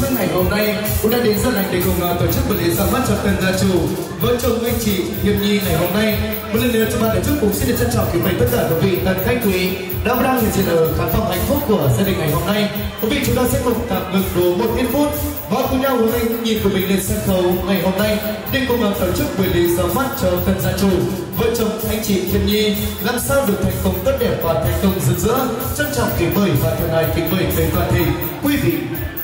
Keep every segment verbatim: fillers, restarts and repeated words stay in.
trước ngày hôm nay cũng đã đến giờ lành để cùng uh, tổ chức buổi lễ ra mắt cho tân gia chủ vợ chồng anh chị Hiệp Nhi ngày hôm nay. Một lần nữa cho ban tổ chức cùng xin được trân trọng kính mời tất cả quý vị tân khách quý đã đang hiện diện ở khán phòng hạnh phúc của gia đình ngày hôm nay. Quý vị chúng ta sẽ cùng tạm ngừng đủ một ít phút và cùng nhau hướng ánh nhìn của mình lên sân khấu ngày hôm nay để cùng uh, tổ chức buổi lễ ra mắt cho tân gia chủ vợ chồng anh chị Hiệp Nhi làm sao được thành công tốt đẹp và thành công rực rỡ. Trân trọng kính mời và thân ái kính mời tới toàn thể quý vị.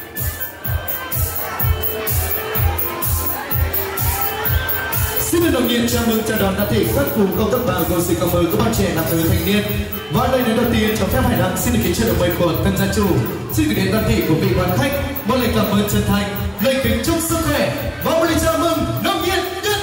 Xin được đồng nhiệt chào mừng chào đón toàn thể các cụ công tác bà gồm sự cảm ơn các bạn trẻ nam nữ thanh niên. Và đây là đầu tiên cho phép Hải Đăng xin được kính chào mời của tân gia chủ. Xin gửi đến toàn thể của vị quan khách một lời cảm ơn chân thành, lời kính chúc sức khỏe và một lời chào mừng nồng nhiệt nhất.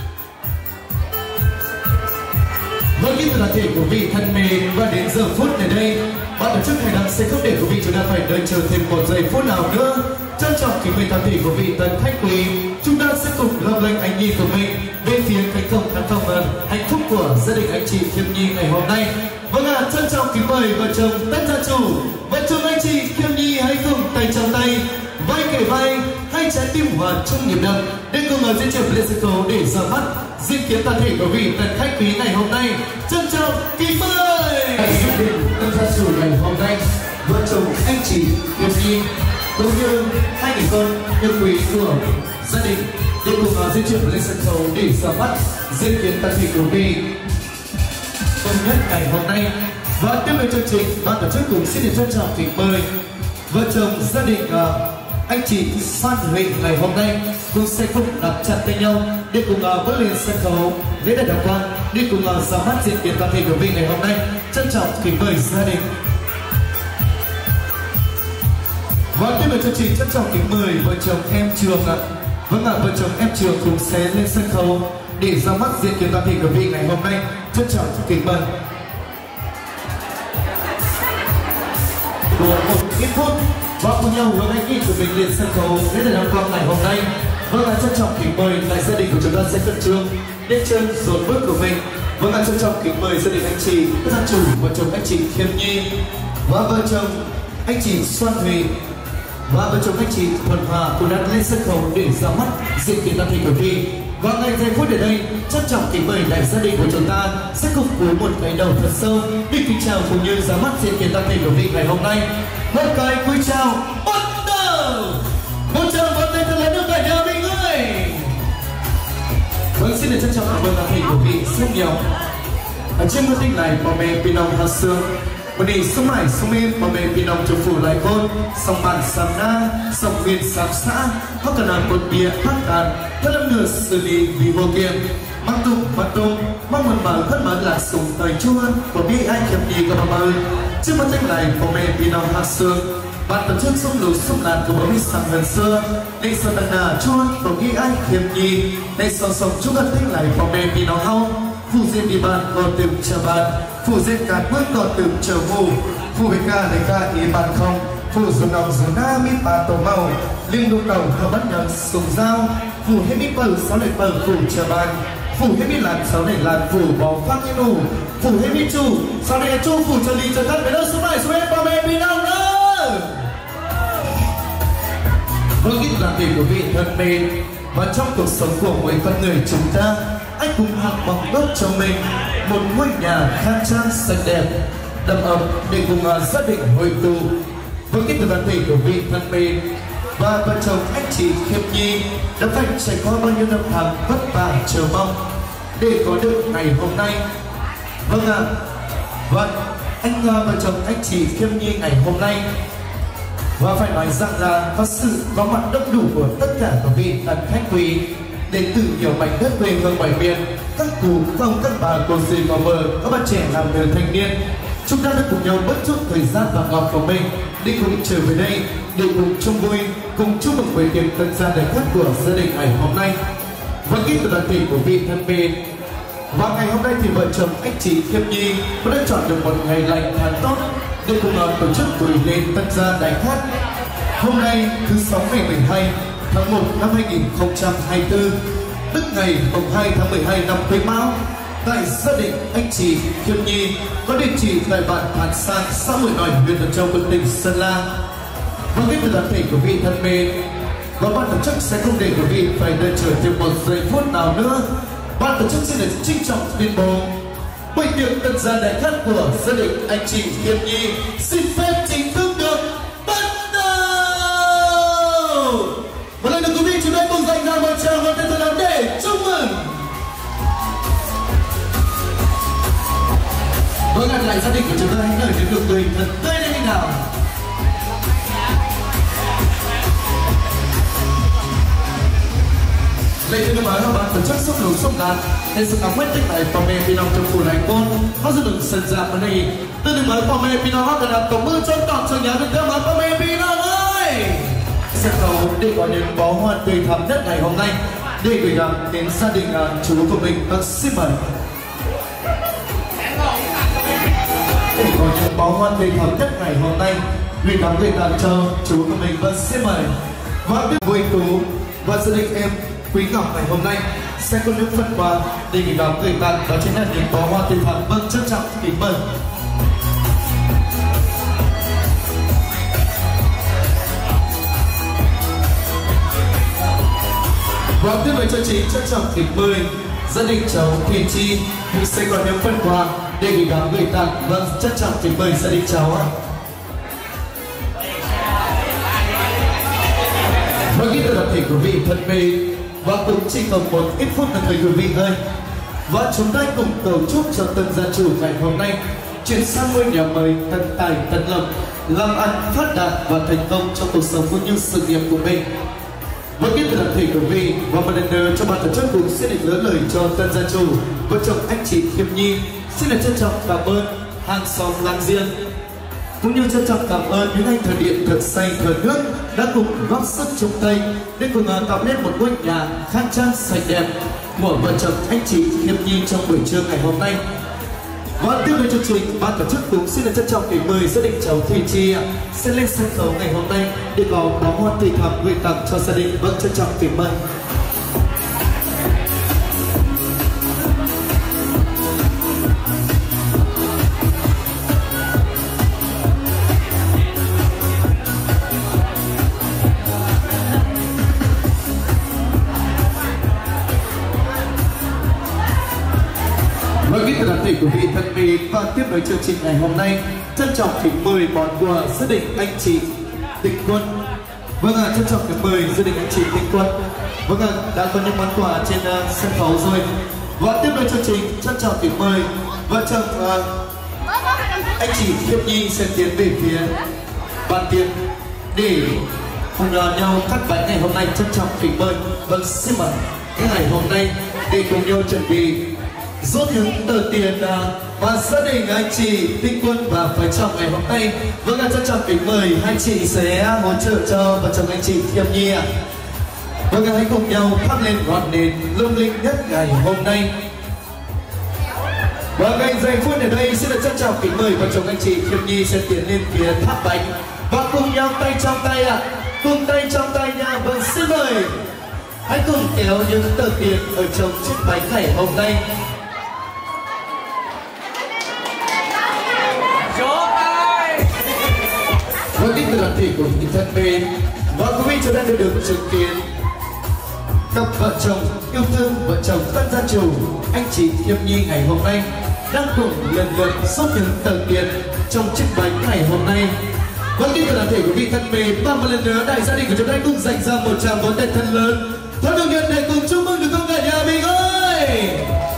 Với những toàn thể của vị thân mến và đến giờ phút này đây, ban tổ chức Hải Đăng sẽ không để quý vị chúng ta phải đợi chờ thêm một giây phút nào nữa. Trân trọng kính mời toàn thể của vị tân khách quý, chúng ta sẽ cùng lấp lánh ánh nhìn của mình bên phía cánh cổng khán phòng hạnh phúc của gia đình anh chị Hiệp Nhi ngày hôm nay. Vâng ạ, à, trân trọng kính mời vợ chồng tân gia chủ, vợ chồng anh chị Hiệp Nhi hãy cùng tay trong tay, vai kề vai, hai trái tim hòa chung nhịp đập để cùng ở diễn trường lên sân khấu để ra mắt diễn kiến toàn thể của vị tân khách quý ngày hôm nay. Trân trọng kính mời gia đình tân gia chủ ngày hôm nay, vợ chồng anh chị Hiệp Nhi cũng như hai người con yêu quý của gia đình để cùng vào di chuyển lên sân khấu để ra mắt diễn kiến toàn thể của vị tốt nhất ngày hôm nay. Và tiếp theo chương trình, ban tổ chức cùng xin được trân trọng kính mời vợ chồng gia đình uh, anh chị Phan Huỳnh ngày hôm nay cũng sẽ cùng nắm chặt tay nhau để cùng uh, bước lên sân khấu lễ đại đăng quang để cùng uh, ra mắt diễn kiến toàn thể của vị ngày hôm nay. Trân trọng kính mời gia đình. Và tiếp theo chương trình trân trọng kính mời vợ chồng em Trường ạ. Vâng ạ, vợ chồng em Trường cũng sẽ lên sân khấu để ra mắt diễn kiến toàn thể của vị ngày hôm nay. Trân trọng kính mời. Đủ một ít phút và cùng nhau hướng ánh nhìn của mình lên sân khấu lễ đại đăng quang ngày hôm nay. Vâng ạ, trân trọng kính mời lại gia đình của chúng ta sẽ khẩn trương lên chân dồn bước của mình. Vâng ạ, trân trọng kính mời gia đình anh chị gia chủ vợ chồng anh chị Hiệp Nhi và vợ chồng anh chị Xuân Thùy và vợ chồng anh chị Thuần Hòa cũng đã lên sân khấu để ra mắt diễn kiến toàn thể của vị. Và ngay giây phút ở đây, trân trọng kính mời đại gia đình của chúng ta sẽ cùng cúi một cái đầu thật sâu để kính chào cũng như ra mắt diễn kiến toàn thể của vị ngày hôm nay. Một cái cúi chào bắt đầu. Một tràng vỗ tay thật lớn được cả nhà mình ơi. Vâng, xin được trân trọng cảm ơn toàn thể của vị rất nhiều. Ở trên ngôi tinh này, bà mẹ Pinong Hà Sương một đi sông mãi sông êm mà mẹ vì nông trong phủ lại khôn sông bàn sàm na sông viên sàm xã họ cần làm một bia hát đàn tất lâm nửa xử lý vì vô kiềm mang tung mang tung mang một mở khất mở là sùng thời chua của biết ai kẹp đi các bà ơi trước mắt tranh này của mẹ vì nông hạ sương bạn tổ chức sông lũ sông làn của bố mi sàm gần xưa đây sông tận nà chua của ghi ai kẹp nhì đây sông sông chúng gần thích lại của mẹ vì nông hao phụ diện đi bàn còn tìm chờ bạn phụ diện cả bước còn tìm chờ mù phụ với ca lấy ca ý bàn không phụ dùng nòng dùng na mi bà tổ màu liên đu đầu thơ bắt nhận sùng dao phụ hết mi bờ sáu lệ bờ phụ chờ bàn phụ hết mi làn sáu lệ làn phụ bó phát như nụ phụ hết mi chu sau này chu phụ cho đi cho thân với đâu số này số em bà mẹ bị đâu nữa với cái đặc điểm của vị thân mến và trong cuộc sống của mỗi con người chúng ta anh cũng hằng bằng đốt cho mình một ngôi nhà khang trang sạch đẹp đầm ấm để cùng uh, gia đình hội tụ với cái đoàn thể của vị thân mến và vợ chồng anh chị Hiệp Nhi đã phải trải qua bao nhiêu năm tháng vất vả chờ mong để có được ngày hôm nay. Vâng ạ, à, vâng anh uh, vợ chồng anh chị Hiệp Nhi ngày hôm nay và phải nói rằng là có sự có mặt đông đủ của tất cả các vị tân khách quý đến từ nhiều mảnh đất quê hương bảy miền, các cụ không các bà cô dì có vợ, các bạn trẻ làm người thanh niên, chúng ta đã cùng nhau bất chút thời gian và ngọt của mình để cùng trở về đây để cùng chung vui, cùng chúc mừng buổi tiệc tân gia đại khách của gia đình ngày hôm nay. Và kính từ đoàn thể của vị thân mến, và ngày hôm nay thì vợ chồng anh chị Hiệp Nhi cũng đã chọn được một ngày lành tháng tốt để cùng tổ chức buổi lên tân gia đại khách. Hôm nay thứ sáu ngày mười hai tháng một năm hai nghìn không trăm hai mươi tư, tức ngày mùng hai tháng mười hai năm Quý Mão, tại gia đình anh chị Hiệp Nhi có địa chỉ tại bản Thản Sang, xã Mười Nòi, huyện Thuận Châu, tỉnh Sơn La. Vâng, kính thưa toàn thể quý vị thân mến, và ban tổ chức sẽ không để quý vị phải đợi chờ thêm một giây phút nào nữa. Ban tổ chức xin được trinh trọng tuyên bố buổi tiệc tân gia đại khát của gia đình anh chị Hiệp Nhi xin phép chính thức được bắt đầu. Một lần nữa quý vị chúng ta cùng dành ra một tràng và tên thật lớn để chúc mừng. Vâng, ngăn lại gia đình của chúng ta hãy nở những nụ cười thật tươi lên nào. Lễ thưa nói là ban tổ chức xúc đủ xúc đàn nên sự cảm quyết tích này phòng mê pinong trong phủ này con nó sẽ được sân giảm ở đây tôi đừng nói phòng mê pinong họ cần làm tổng mưa trốn tọt cho nhà mình theo nói phòng mê pinong ơi sân khấu để có những bó hoa tươi thắm nhất ngày hôm nay để gửi gắm đến gia đình chú của mình. Vâng, xin mời để có những bó hoa tươi thắm nhất ngày hôm nay gửi gắm gửi tặng cho chú của mình. Vâng, xin mời và biết vui tú và gia đình em Quý Ngọc ngày hôm nay sẽ có những phần quà để gửi gắm gửi tặng, đó chính là những bó hoa tươi thắm. Vâng, trân trọng kính mời. Và tiếp với chương trình trân trọng kính mời gia đình cháu Thùy Chi cũng sẽ có những phần quà để gửi gắm gửi tặng. Vâng, trân trọng kính mời gia đình cháu ạ. Vâng, kính thưa toàn thể quý vị thân mến, và cũng chỉ còn một ít phút nữa thôi quý vị ơi, và chúng ta cùng cầu chúc cho tân gia chủ ngày hôm nay chuyển sang ngôi nhà mới tận tài tận lộc, làm ăn phát đạt và thành công trong cuộc sống cũng như sự nghiệp của mình. Với biết từ toàn thể quý vị và một lần nữa cho ban tổ chức cũng xin được lớn lời cho tân gia chủ vợ chồng anh chị Hiệp Nhi xin được trân trọng cảm ơn hàng xóm láng giềng cũng như trân trọng cảm ơn những anh thợ điện thợ xây thợ nước đã cùng góp sức chung tay để cùng tạo nên một ngôi nhà khang trang sạch đẹp của vợ chồng anh chị Hiệp Nhi trong buổi trưa ngày hôm nay. Và tiếp với chương trình, ban tổ chức cũng xin được trân trọng kính mời gia đình cháu Thùy Chi sẽ lên sân khấu ngày hôm nay để có bó hoa tươi thắm gửi tặng cho gia đình. Vâng, trân trọng kính mời. Toàn thể quý vị thân mến, và tiếp nối chương trình ngày hôm nay trân trọng kính mời món quà gia đình anh chị Tịnh Quân. Vâng ạ, à, trân trọng kính mời gia đình anh chị Tịnh Quân. Vâng ạ, à, đã có những món quà trên uh, sân khấu rồi. Và tiếp nối chương trình trân trọng kính mời vợ chồng uh, anh chị Hiệp Nhi sẽ tiến về phía ban tiệc để cùng uh, nhau cắt bánh ngày hôm nay. Trân trọng kính mời. Vâng, xin mời ngày hôm nay để cùng nhau chuẩn bị rút những tờ tiền và gia đình anh chị Tịnh Quân và vợ chồng ngày hôm nay. Vâng ạ, trân trọng kính mời hai chị sẽ hỗ trợ cho vợ chồng anh chị Hiệp Nhi ạ. Vâng ạ, hãy cùng nhau thắp lên ngọn nến lung linh nhất ngày hôm nay. Và ngay giây phút ở đây xin được trân trọng kính mời vợ chồng anh chị Hiệp Nhi sẽ tiến lên phía tháp bánh và cùng nhau tay trong tay ạ, cùng tay trong tay nha. Vâng, xin mời hãy cùng kéo những tờ tiền ở trong chiếc bánh ngày hôm nay. Với kính thưa toàn thể của những thân mến, và quý vị chúng ta đều được chứng kiến cặp vợ chồng yêu thương, vợ chồng tân gia chủ anh chị Hiệp Nhi ngày hôm nay đang cùng lần lượt rút những tờ tiền trong chiếc bánh ngày hôm nay. Với kính thưa toàn thể quý vị thân mến, và một lần nữa đại gia đình của chúng ta cùng dành ra một tràng vỗ tay thật lớn thật đồng nhiệt để cùng chúc mừng được không cả nhà mình ơi.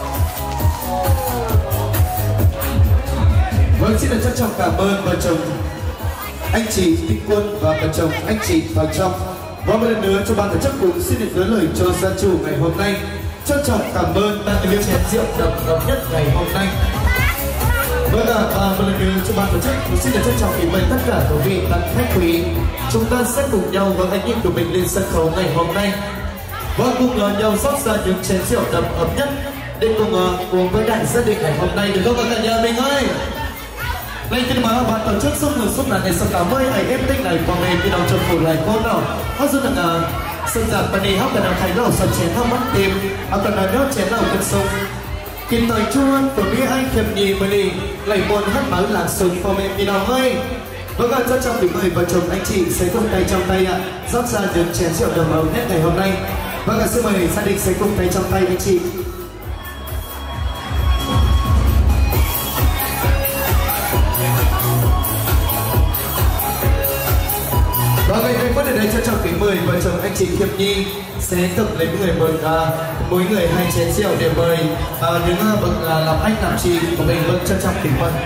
Vâng, xin được trân trọng cảm ơn vợ chồng anh chị Tịnh Quân và vợ chồng anh chị vào trong. Và một lần nữa cho ban tổ chức cũng xin được gửi lời cho gia chủ ngày hôm nay trân trọng cảm ơn đã những chén rượu đậm đậm nhất ngày hôm nay. Vâng ạ, và một lần nữa cho ban tổ chức cũng xin được trân trọng kính mời tất cả quý vị và khách quý chúng ta sẽ cùng nhau với anh em của mình lên sân khấu ngày hôm nay và cùng nhau rót ra những chén rượu đậm ấm nhất để cùng uống với đại gia đình ngày hôm nay, được không cả nhà mình ơi? Đây xin mời bạn tổ chức xúc người xúc nạn để sẵn cảm ơn anh em tinh này qua mềm khi nào trong phủ lại con nào họ rất là sân giặc và đi học cần nào thành nào sân chén không bắt tìm họ cần nào nhớ chén nào cần sông kịp thời chuông của biết anh kèm nhì mà đi lại buồn hát máu làng sùng qua mềm khi nào ơi Vâng ạ, trân trọng kính mời vợ chồng anh chị sẽ cùng tay trong tay ạ, rót ra những chén rượu đầm ấm hết ngày hôm nay. Vâng ạ, xin mời gia đình sẽ cùng tay trong tay anh chị. Và ngày nay phút ở đây trân trọng kính mời vợ chồng anh chị Khiêm Nhi sẽ tập lấy người mời à, mỗi người hai chén rượu để mời à, những bậc à, làm anh làm chị của mình. Vâng, trân trọng kính mời.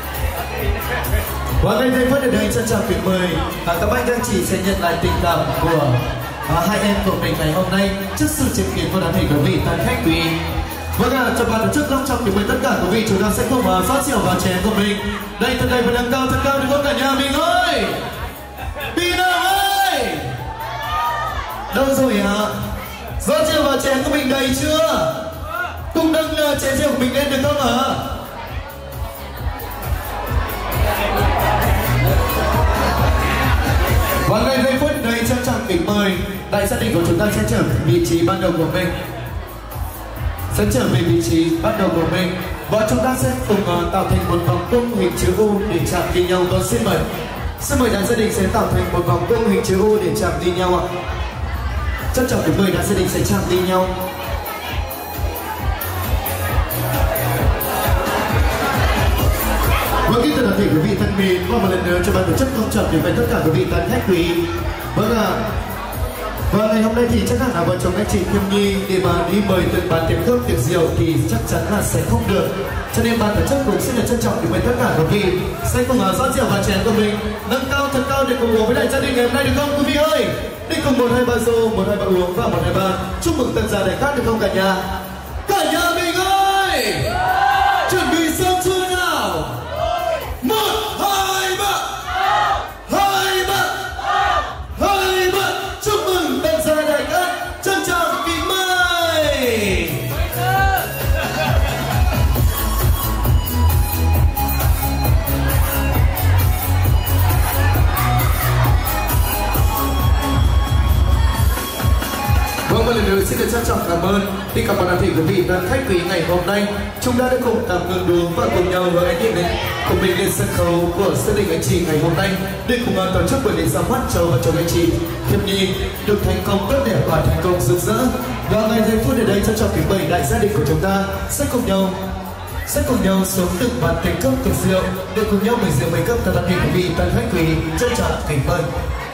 Và ngày nay phút ở đây trân trọng kính mời à, các anh các chị sẽ nhận lại tình cảm của à, hai em của mình ngày hôm nay trước sự chứng kiến của đàn hình quý vị toàn khách quý. Vâng ạ, cho ban tổ chức long trọng kính mời tất cả quý vị chúng ta sẽ cùng uh, phát rượu vào chén của mình. Đây thật đầy và nâng cao thật cao được không cả nhà mình ơi? Pina ơi! Đâu rồi ạ? À? Rót rượu vào chén của mình đầy chưa? Cùng nâng uh, chén rượu của mình lên được không ạ? À? Và ngay giây phút đây trân trọng kính mời đại gia đình của chúng ta sẽ trở về vị trí ban đầu của mình. Sẽ trở về vị trí ban đầu của mình và chúng ta sẽ cùng uh, tạo thành một vòng cung hình chữ U để chạm đi nhau. Tôi xin mời, xin mời đại gia đình sẽ tạo thành một vòng cung hình chữ U để chạm đi nhau ạ. Trân trọng kính mời đại gia đình sẽ chạm đi nhau. Vâng, kính thưa toàn thể quý vị thân mến, và một lần nữa cho ban tổ chức long trọng gửi về tất cả quý vị toàn khách quý. Vâng ạ. À, và ngày hôm nay thì chắc hẳn là vợ chồng anh chị Khiêm Nhi để mà đi mời từng bàn tiệc cơm tiệc rượu thì chắc chắn là sẽ không được. Cho nên ban tổ chức cũng xin được trân trọng gửi về tất cả quý vị sẽ cùng rót rượu vào chén của mình, nâng cao thật cao để cùng uống với đại gia đình ngày hôm nay được không quý vị ơi? Đi cùng một hai ba rô, một hai ba uống và một hai ba chúc mừng tân gia đại cát được không cả nhà? Cả nhà mình ơi! Chuẩn bị xong chưa nào? Một, hai, ba, hai, ba, hai, ba. Chúc mừng tân gia đại cát, trân trọng kính mời. Vâng, một lần nữa xin được trân trọng cảm ơn tất cả toàn thể quý vị đoàn khách quý ngày hôm nay. Chúng ta đã cùng tạm ngừng đùa và cùng nhau với anh em cùng mình lên sân khấu của gia đình anh chị ngày hôm nay để cùng tổ chức buổi lễ ra mắt cho vợ chồng anh chị Khiêm Nhi được thành công tốt đẹp và thành công rực rỡ. Và ngày giây phút ở đây trân trọng kính mời đại gia đình của chúng ta sẽ cùng nhau sẽ cùng nhau xuống từng bàn tiệc cốc tiệc rượu để cùng nhau mời rượu mời cốc toàn thể quý vị đoàn khách quý trân trọng kính mời.